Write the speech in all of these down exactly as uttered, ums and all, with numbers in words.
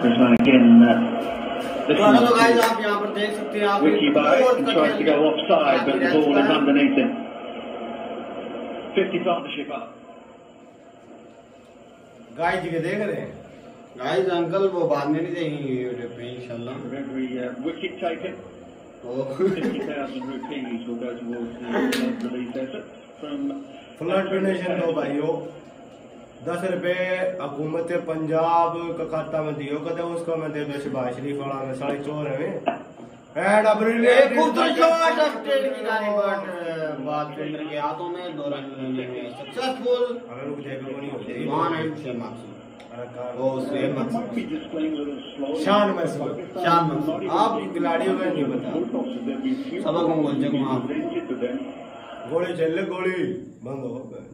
again, uh, this तो hello guys, आप यहाँ पर देख सकते हैं आप Wiki by tries to go offside, but the ball is underneath him. fifty partnership up. Guys जी के देख रहे हैं गाइस अंकल वो बाद में नहीं देंगे यूट्यूब पे इंशाल्लाह. Every uh, wicket taken. fifty thousand rupees will go towards the relief effort from flood donation दो भाइयों. दस रुपए हुकूमत पंजाब का खाता में दियो कदे उसको मैं दे दो शहबाज शरीफ वाला में साढ़े चोर है एंड अब एक उधर शॉट स्टेट की गाड़ी बट बात फिल्डर के हाथों में दो रन लेने में सक्सेसफुल. अगर रुक जाए तो नहीं हो जाएगी वन एंड छह मार्क्स वो सेम मार्क्स शान महसूस शान मार्क्स आप खिलाड़ियों का नहीं पता सबक को बोल जग मार गोली चल गोली बंद हो गए.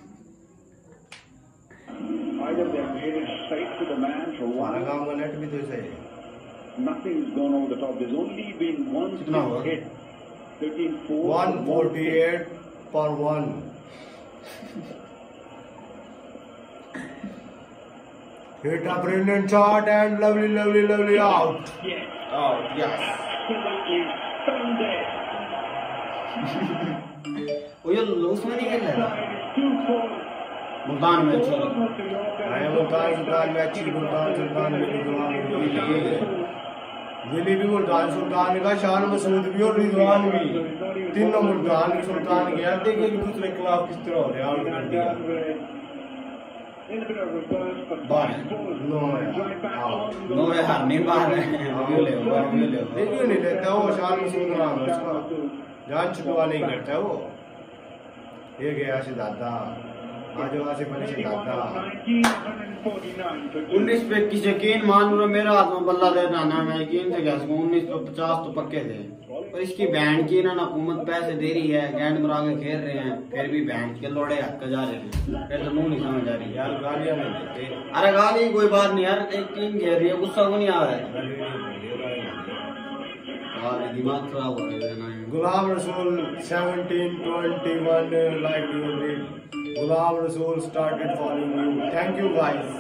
Either they're made it straight to the man for one. गांव का नेट भी तो सही. Nothing's gone over the top. There's only been one hit. thirteen four. one forty-eight per one. Hit a brilliant shot and lovely, lovely, lovely out. Yes. Out, yes. Absolutely stoned it. वो ये loose में नहीं खेल रहा Two four. Multan में अच्छा आया मुल्तान सुल्तान में अच्छी मुल्तान सुल्तान में रिजवान दिल्ली भी मुल्तान सुल्तान का शान मसूद भी और रिजवान भी तीनों मुल्तान के सुल्तान के यार देखिए कि दूसरे खिलाफ किस तरह हो रहे हैं. आउट कर दिया बाहर नो आउट नो है हार नहीं बाहर है वो ले वो ले देखिए नहीं लेता वो शान मसूद नाम है उसका जान छुपवा नहीं करता है वो. ये गया से दादा आज से बने दादा उन्नीस पे किस यकीन मान लो मेरा हाथ में बल्ला दे जाना मैं यकीन से कह सकूँ उन्नीस पे पचास तो पक्के थे. पर इसकी बैंड की ना हुकूमत पैसे दे रही है गेंद मरा के खेल रहे हैं फिर भी बैंड के लोड़े हक जा रहे हैं. फिर तो मुंह नहीं समझ आ रही यार गालियां नहीं देते. अरे गाली कोई बात नहीं यार एक टीम खेल रही है गुस्सा को नहीं आ रहा है. दिमाग खराब हो रहा है. Ghulam Rasool seventeen twenty-one like you did. Gulam Rasool started following you. Thank you guys.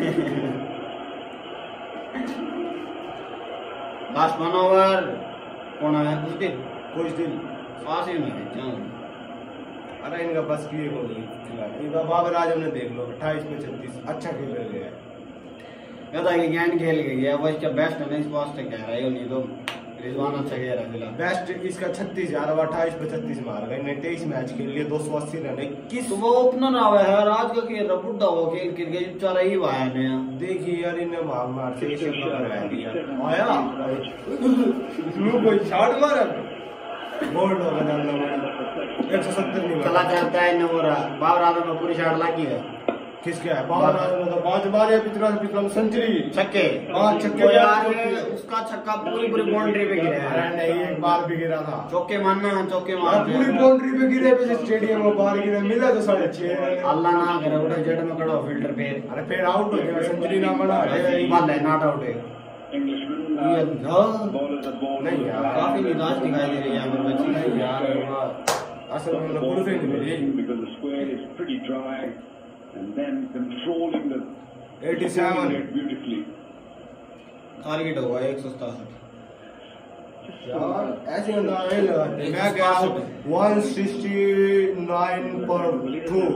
Last one over. कौन आया कुछ दिन कुछ दिन पास ही नहीं है. अरे इनका बस किए को नहीं खिलाया. इनका बाबर आजम ने देख लो अट्ठाईस पे छत्तीस अच्छा खेल रहे हैं. कहता है कि गेंद खेल गई है वो इसका बेस्ट है नहीं इस पास कह रहा है नहीं तो रिजवान अच्छा खेल रहा है. बेस्ट इसका छत्तीस यार अब अट्ठाईस पे छत्तीस मार गए. इन्हें तेईस मैच खेल लिए दो सौ अस्सी रन. किस वो ओपनर आवे है आज का खेल रहा बुढ़ा हो खेल खेल के बेचारा ही आया ने देखिए यार इन्हें मार मार से ये सब करवा दिया. आया लो कोई शॉट मारा बोल्ड हो गया ना एक सौ सत्तर नहीं चला जाता है न वो बाबर आदम में पूरी शॉट लगी है. किसके है बाबर आदम ने तो पांच मारे पिछला पिछला सेंचुरी छक्के पांच छक्के यार उसका छक्का पूरी पूरी बाउंड्री पे गिरा है. अरे नहीं एक बार भी गिरा था. चौके मारना है चौके मार पूरी बाउंड्री पे गिरे पे स्टेडियम में बाहर गिरे मिला तो साढ़े छह. अल्लाह ना करे उठे जेड में खड़ा फील्डर पे. अरे फिर आउट हो गया सेंचुरी ना बना बाल है नॉट आउट है. ये नहीं यार काफी निराश दिखाई दे रही है यहाँ पर बच्ची. नहीं यार असल में पूरी नहीं मिली because the square is pretty dry and then controlling the eighty-seven beautifully. Target होगा एक सौ सतासठ. यार ऐसे अंदाज नहीं लगाते. मैं क्या one sixty-nine पर two.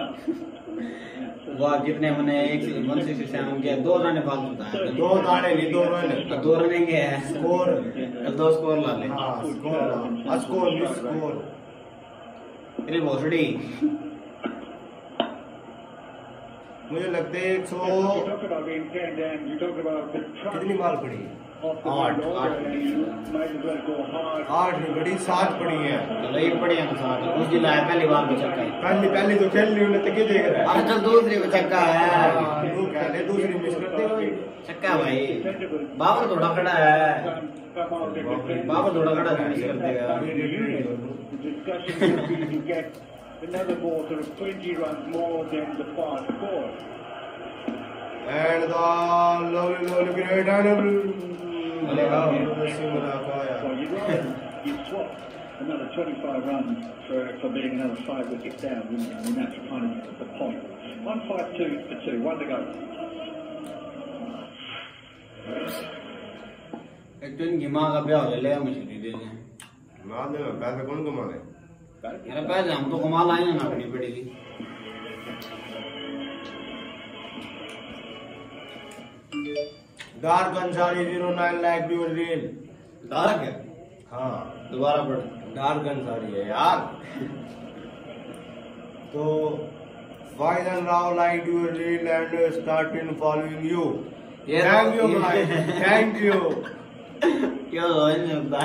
वाह कितने मैंने एक वन सिक्सटी सेवन किया. दो रन फालतू था. दो दाने नहीं दो रन दो रन के है स्कोर. दो स्कोर ला ले. हाँ स्कोर स्कोर नहीं स्कोर अरे भोसड़ी मुझे लगता है एक सौ कितनी बाल पड़ी आठ आठ आठ नहीं पड़ी सात पड़ी है. चलो एक पड़ी है सात कुछ दिन आया पहली बार में छक्का है. पहली पहली तो खेल ली उन्हें तो क्या देख रहा है. अरे चल दूसरी में छक्का है. तू कह ले दूसरी मिस करते हो छक्का भाई. बाबर थोड़ा खड़ा है. बाबर थोड़ा खड़ा है मिस कर देगा. Another ball sort of twenty runs more than the far score. And the lovely, lovely great and so you you swap another twenty-five runs for, for being another five wickets down, wouldn't you? I mean, that's kind of the point. One five two for two, one to go. तो इनकी माँ का ब्याह हो जाए ले मछली दे दें मार दे पैसे कौन कमाए अरे पैसे हम तो कमा लाए हैं ना अपनी बेटी की dark Ansari zero nine like dual reel dark है हाँ दोबारा पढ़ डार्क अंसारी है यार तो final now like dual reel and start in following you thank you भाई थैंक यू क्या हो नहीं होता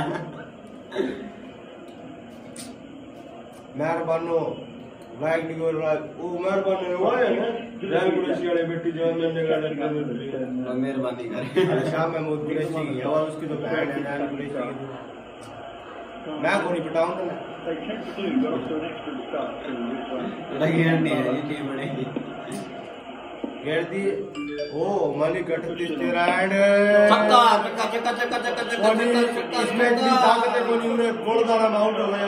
मेहरबानो लाइक ड्यूअल लाइक ओ मेहरबानो हुआ है ना रैंक कुरेशी वाले बेटी जो मैंने कर दी मेहरबानी करें शाम में मुझ कुरेशी की और उसकी तो बहन है रैंक कुरेशी की मैं को नहीं पिटाऊंगा मैं They tend to do go to an excellent start to this one. तेरा गेम नहीं है ये टीम बनेगी गिरदी ओ मलिक कटती तेरा एंड चक्का चक्का चक्का चक्का चक्का चक्का चक्का इसमें इतनी ताकत है कोई उन्हें गोल दाना में आउट हो गया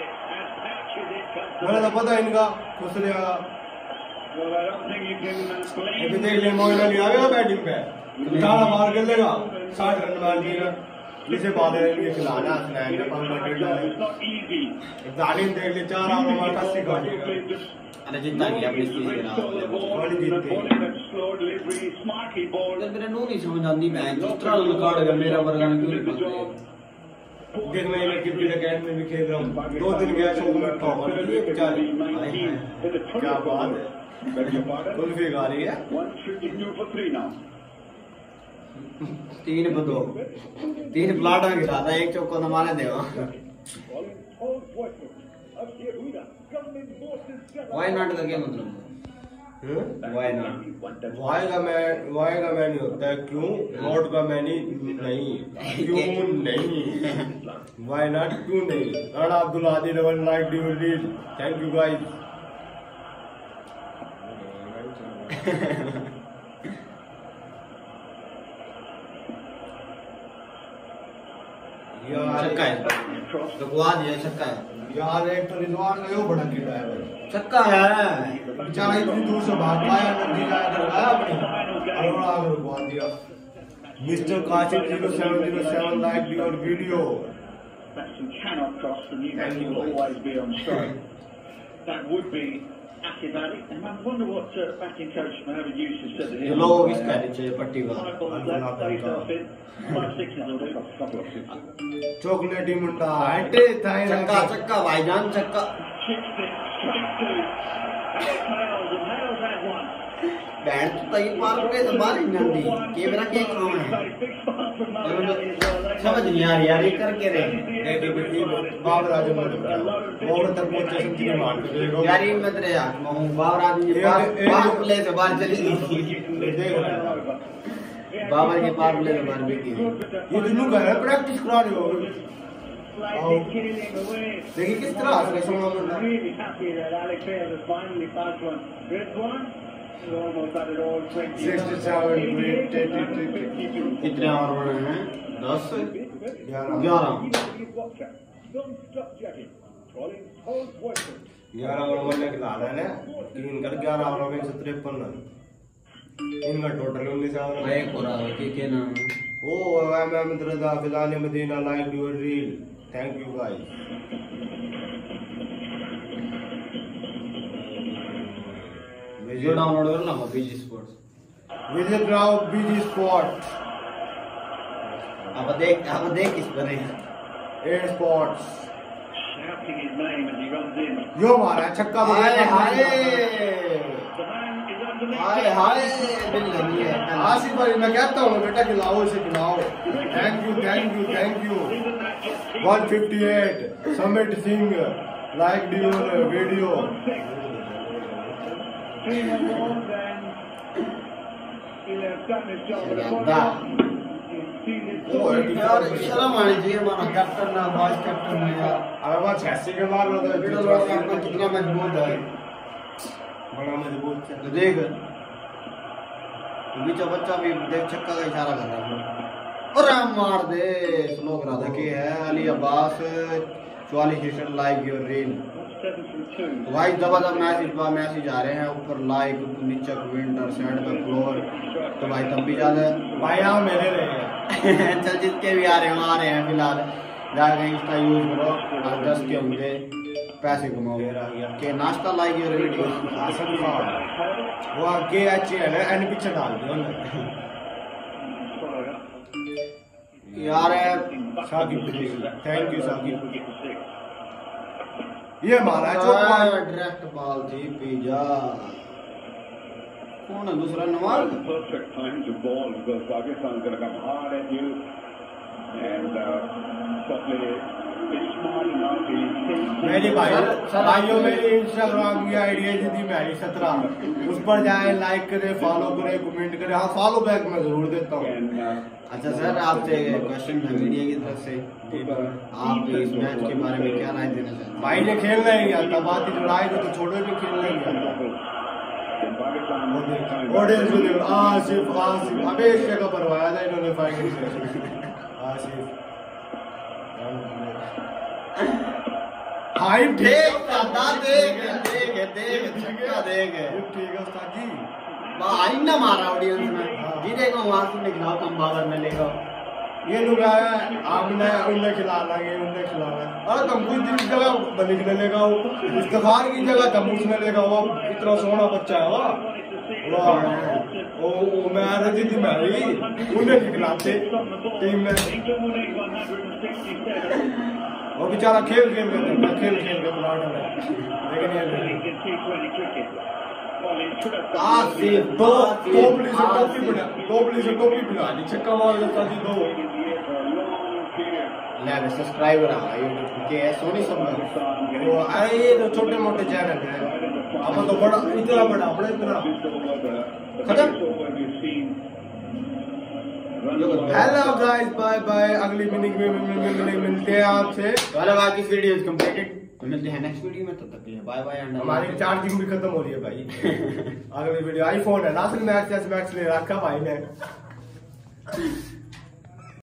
मैंने तो पता इनका कुछ नहीं आया Well, I don't think you can uh, अभी blame देख ले मोइला नहीं आएगा बैटिंग पे ताला मार के लेगा साठ रन मार देगा इसे बाद में इनके खिलाना स्नैप ने पंद्रह it. Minute It's not easy. दालिम देख ले चार ओवर में अठासी का देगा अरे जितना की अपनी चीज गिरा बॉल जीतते Slow delivery, smarty ball. तेरे नू नहीं समझ आती मैं दूसरा रिकॉर्ड कर मेरा वर्गन क्यों नहीं करते देख मैं इन्हें क्रिकेट अकेडमी में खेल रहा हूँ दो दिन गया छो में टॉप क्या बात है कुल्फी खा रही है One should do for three now. तीन पे दो तीन प्लाट में गिरा था एक चौको हमारे देवा वाई नॉट का क्या मतलब वाई नॉट वाई का मैं वाई का मैं नहीं होता है क्यों नॉट का मैं नहीं नहीं क्यों नहीं वाई नॉट क्यों नहीं राणा अब्दुल आदि double like due read thank you guys छक्का है तो गुआ दिया छक्का है यार एक तो रिजवान ने वो बड़ा गिरा है भाई छक्का है बेचारा इतनी दूर से भाग पाया नदी जाया कर आया अपनी अरोड़ा को रुकवा दिया mister Kashif zero seven zero seven like your video Batsman cannot cross, and Newcastle will always be on strike. That would be acrobatic, and I wonder what uh, batting coach Mohamed Yusuf said to ये him. लोग किस कहने चाहिए पट्टी का Five balls left, stay yourself in. Five sixes will do. Couple of sixes. चॉकलेटी मुंडा हटे Thai छक्का छक्का भाईजान छक्का Chipped it straight to Hales, and Hales had one. बैंड तो तई पार पे तो बारी नंदी कैमरा के काम है Big spot from Mohamed as well. समझ नहीं आ रही यार ये करके रे देखिए बेटी बाबर आजम ने और तक पहुंचे संती मार के देखो यार ये मत रे यार मैं बाबर आदमी के पास पार प्ले से बाहर चली गई थी बाबर के पार प्ले से बाहर बैठी ये दोनों घर में प्रैक्टिस करा रहे हो देखिए किस तरह से समझ में Really happy that Alex Hales has finally passed one. Good one. He's almost had it all. sixty-seven कितने ओवर बने हैं दस ग्यारह ग्यारह ग्यारह ओवर में खिला रहे हैं तीन कर ग्यारह ओवर में एक सौ तिरपन रन इनका टोटल उन्नीस ओवर एक हो रहा है के के नाम ओ एम एम रजा फिलहाल Madina like your reel thank you guys video download कर ला BG sports visit now BG spot अब देख अब देख किस पर है ए spots Shouting his name as he runs in. यो मारा छक्का हाय हाय The man is underneath. हाय हाय बिल लगी है आसिफ भाई मैं कहता हूँ बेटा खिलाओ इसे खिलाओ thank you thank you thank you one fifty-eight Sumit Singh like your video Three more balls and he'll have done his job. But Yeah, that. यार शर्म आनी चाहिए हमारा कैप्टन ना वाइस कैप्टन ने यार अरे वो छियासी के बाद होता है वीडियो लोग अपना कितना मजबूत है बड़ा मजबूत तो देख बीचा बच्चा भी देख छक्का का इशारा कर रहा है और मार दे स्लो करा था कि है अली अब्बास चौवालीस like your reel seven from two. भाई जबरदस्त मैसेज बा मैसेज आ रहे हैं ऊपर लाइक नीचे कमेंट और साइड पे फ्लोर तो भाई तब भी ज्यादा भाई यहाँ मेरे रहे हैं चल जिसके भी आ रहे हैं आ रहे हैं फिलहाल जाकर इंस्टा यूज करो और दस के होंगे पैसे कमाओ के नाश्ता like your video Asam Khan वो आगे अच्छे है ना एंड पीछे डाल दिया यार साकिब थैंक यू साकिब ये हमारा जो डायरेक्ट बॉल थी पिज्जा कौन है दूसरा Nawaz Perfect time to ball because Pakistan is going to come hard at you and uh, suddenly it's smart enough. मेरी भाई भाइयों मेरी इंस्टाग्राम की आईडी है जी मेरी सत्रह उस पर जाए लाइक करे फॉलो करे कमेंट करे हाँ फॉलो बैक मैं जरूर देता हूँ। अच्छा सर आपसे क्वेश्चन है मीडिया की तरफ से आप इस मैच के बारे में क्या राय देना चाहते हैं? भाई ने खेलना ही आता बात ही राय को तो छोड़ो भी खेलना ही आता ऑडियंस को देखो आसिफ आसिफ अबे इस जगह परवाया था इन्होंने फाइनल से आसिफ हाइप देख दादा देख देख देख छक्का देख ठीक है उस्ताद जी भाई ना मारा ऑडियंस में जी देखो वहां से निकलाओ कम बागर में लेगा ये लोग आया आपने उन्हें खिलाना है उन्हें खिलाना अरे तंबूज की जगह निकले लेगा वो इस्तफार की जगह तंबूज में लेगा वो इतना सोना बच्चा है वाह ओ मैं आ रही थी मेरी उन्हें खिलाते टीम में वो बेचारा खेल खेल के खेल खेल के प्लाट में लेकिन ये दो दो पुलिस टोपी बना दो पुलिस टोपी बना दी छक्का मार देता जी दो ले सब्सक्राइबर आ यूट्यूब के सोनी सब वो अरे ये तो छोटे मोटे चैनल है अब तो बड़ा इतना बड़ा अपना इतना खत्म हेलो गाइस बाय बाय अगली मिनट में मिलते हैं आपसे वाला बाकी वीडियो इज कंप्लीटेड मिलते हैं नेक्स्ट वीडियो में तब तक के लिए बाय बाय एंड हमारी चार्जिंग भी खत्म हो रही है भाई अगली वीडियो आईफोन है लास्ट मैक्स मैक्स ले रखा भाई ने